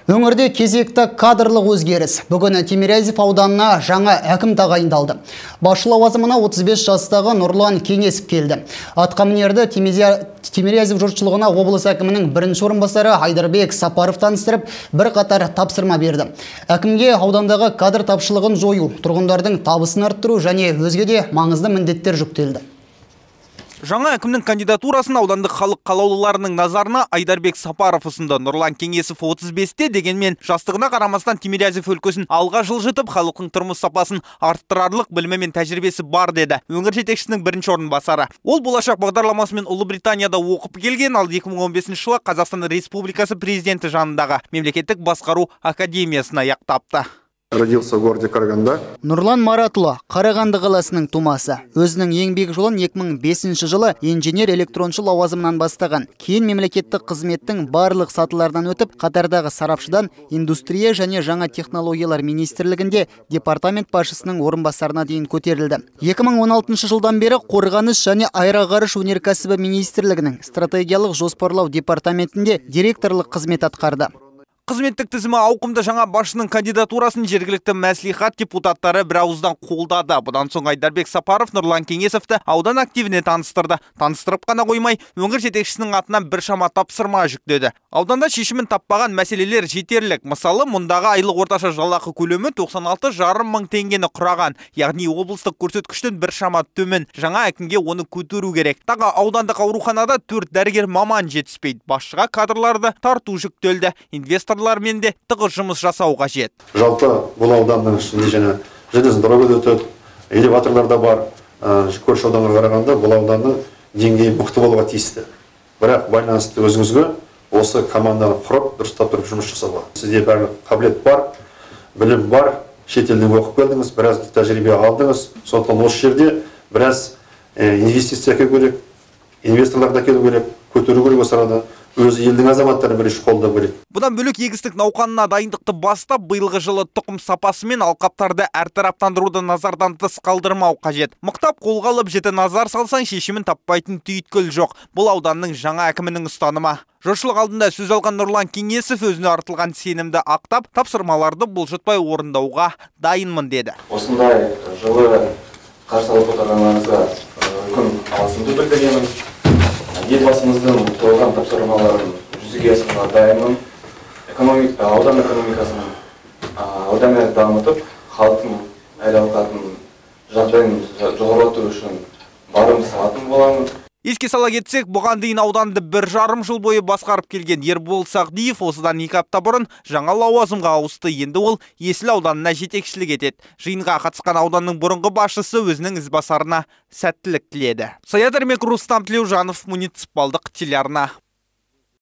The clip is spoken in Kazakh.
Өңірде кезекті кадрлық өзгеріс. Бүгін Тимирязев ауданына жаңа әкім тағайындалды. Басшы лауазымына 35 жастағы Нұрлан Кеңесов келді. Атқамінерді Тимирязев жұртшылығына облыс әкімінің бірінші орынбасары Айдарбек Сапаров таныстырып, бір қатар тапсырма берді. Әкімге аудандағы кадр тапшылығын жою, тұрғындардың табысын арттыру және өзге де маңызды міндеттер жүктелді. Жаңа әкімнің кандидатурасын аудандық халық қалаулыларының назарына Айдарбек Сапаров ұсынды. Нұрлан Кеңесов 35-те, дегенмен жастығына қарамастан Тимирязев өлкесін алға жылжытып, халықтың тұрмыс сапасын арттырарлық білімі мен тәжірибесі бар деді өңір жетекшісінің бірінші орынбасары. Ол болашақ бағдарламасымен Ұлыбританияда оқып келген, ал 2015 жылы Қазақстан Республикасы президенті жанындағы мемлекеттік басқару академиясына аяқтапты. Родился в городе Караганда. Нұрлан Маратұлы Қарағанды қаласының тумасы. Өзінің еңбек жолын 2005 жылы инженер-электроншы лауазымынан бастаған. Кейін мемлекеттік қызметтің барлық сатылардан өтіп, қатардағы сарапшыдан индустрия және жаңа технологиялар министрлігінде департамент басшысының орынбасарына дейін көтерілді. 2016 жылдан бері қорғаныс және аэроғарыш өнеркәсібі министрлігінің стратегиялық жоспарлау департаментінде директорлық қызмет атқарды. Қызметтік тізімі ауқымды жаңа басшының кандидатурасын жергілікті мәслихат депутаттары бір ауыздан қолдады. Бұдан соң Айдарбек Сапаров Нұрлан Кеңесовті аудан активіне таныстырды. Таныстырып қана қоймай, өңір жетекшісінің атынан біршама тапсырма жүктеді. Ауданда шешімін таппаған мәселелер жетерлік. Мысалы, мұндағы айлық орташа жалақы көлемі 96,5 мың теңгені құраған. Яғни облыстық көрсеткіштен біршама төмен. Жаңа әкімге оны көтеру керек. Тағы аудандық ауруханада 4 дәрігер маман жетіспейді. Басшыға кадрларды тарту жүктелді. Инвесторлармен де тығыз жұмыс жасау қажет. Жалпы бұл ауданның ішінде железный дорога өтеді, элеваторлар да бар. Көрші ауданға қарағанда бұл ауданның деңгейі мықты болуға тиісті. Бірақ байланысты өзіңізге осы команданы құрып, дұрыстап тұрып жұмыс жасауға. Сізде барлық қабілет бар, білім бар, шетелден оқып келдіңіз, біраз тәжірибе алдыңыз. Сондықтан осы жерде біраз инвестиция әкелу керек, инвесторлар да келу керек, көтеру керек осы арада. Өзі елдің азаматтары бірінші қолдау керек. Бұдан бөлек егістік науқанына дайындықты бастап, биылғы жылы тұқым сапасы мен алқаптарды әртараптандыруды назардан тыс қалдырмау қажет. Мықтап қолға алып жіті назар салсаң, шешімін таппайтын түйткіл жоқ. Бұл ауданның жаңа әкімінің ұстанымы. Жұртшылық алдында сөз алған Нұрлан Кеңесов өзіне артылған сенімді ақтап, тапсырмаларды бұлжытпай орындауға дайынмын деді. Осындай жылы қарсы алып отырғаныңызға үлкен алғысымды білдіремін. Елбасымыздың қойған тапсырмаларын жүзеге асыруға дайынмын. Аудан экономикасын одан әрі дамытып, халықтың әл-ауқатының жағдайын жоғарылату үшін барым салатын боламын. Еске сала кетсек, бұған дейін ауданды 1,5 жыл бойы басқарып келген Ербол Сағдиев осыдан 2 апта бұрын жаңа лауазымға ауысты. Енді ол Есіл ауданына жетекшілік етеді. Жиынға қатысқан ауданның бұрынғы басшысы өзінің ізбасарына сәттілік тіледі. Саят Ермек, Рустам Тлеужанов, муниципалдық телеарна.